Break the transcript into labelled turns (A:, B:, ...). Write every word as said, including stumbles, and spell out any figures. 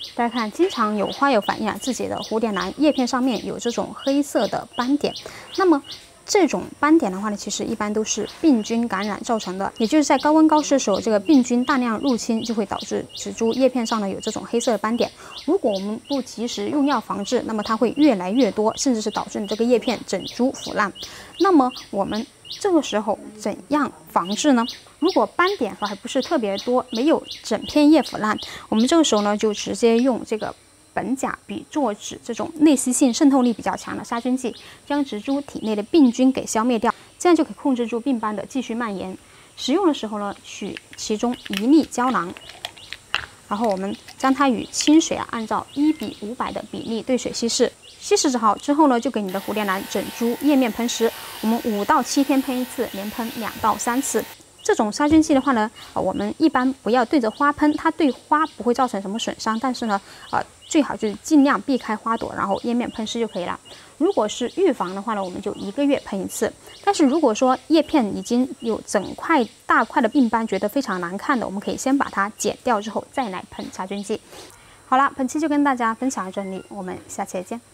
A: 大家看，经常有花友反映啊，自己的蝴蝶兰叶片上面有这种黑色的斑点。那么这种斑点的话呢，其实一般都是病菌感染造成的，也就是在高温高湿的时候，这个病菌大量入侵，就会导致植株叶片上呢有这种黑色的斑点。如果我们不及时用药防治，那么它会越来越多，甚至是导致你这个叶片整株腐烂。那么我们这个时候怎样防治呢？如果斑点还不是特别多，没有整片叶腐烂，我们这个时候呢就直接用这个苯甲比唑酯这种内吸性渗透力比较强的杀菌剂，将植株体内的病菌给消灭掉，这样就可以控制住病斑的继续蔓延。使用的时候呢，取其中一粒胶囊，然后我们将它与清水啊按照一比五百的比例兑水稀释。稀释好之后呢，就给你的蝴蝶兰整株叶面喷湿，我们五到七天喷一次，连喷两到三次。这种杀菌剂的话呢，呃，我们一般不要对着花喷，它对花不会造成什么损伤，但是呢，呃，最好就是尽量避开花朵，然后叶面喷湿就可以了。如果是预防的话呢，我们就一个月喷一次。但是如果说叶片已经有整块大块的病斑，觉得非常难看的，我们可以先把它剪掉之后再来喷杀菌剂。好了，本期就跟大家分享到这里，我们下期再见。